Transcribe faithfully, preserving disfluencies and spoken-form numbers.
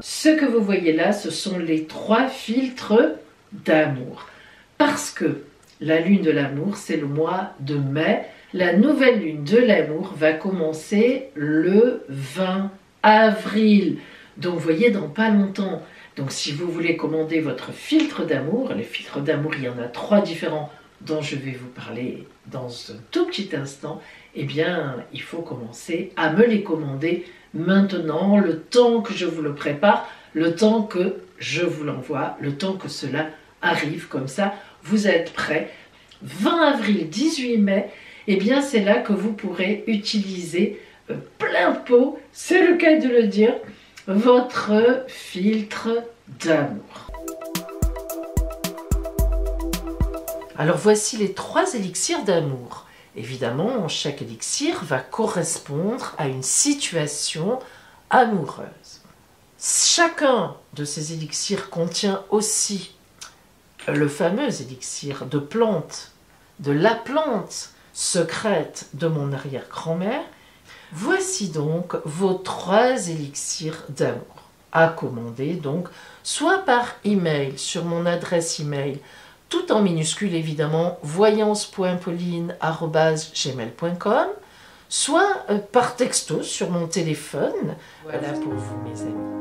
Ce que vous voyez là, ce sont les trois filtres d'amour. Parce que la lune de l'amour, c'est le mois de mai. La nouvelle lune de l'amour va commencer le vingt avril. Donc, vous voyez, dans pas longtemps. Donc, si vous voulez commander votre filtre d'amour, les filtres d'amour, il y en a trois différents dont je vais vous parler dans un tout petit instant. Eh bien, il faut commencer à me les commander maintenant, le temps que je vous le prépare, le temps que je vous l'envoie, le temps que cela arrive, comme ça, vous êtes prêts. vingt avril, dix-huit mai, eh bien, c'est là que vous pourrez utiliser euh, plein pot, c'est le cas de le dire, votre filtre d'amour. Alors voici les trois élixirs d'amour. Évidemment, chaque élixir va correspondre à une situation amoureuse. Chacun de ces élixirs contient aussi le fameux élixir de plante, de la plante secrète de mon arrière-grand-mère. Voici donc vos trois élixirs d'amour à commander, donc soit par email sur mon adresse email, tout en minuscule évidemment, voyance point pauline arobase gmail point com, soit par texto sur mon téléphone. Voilà pour vous mes amis.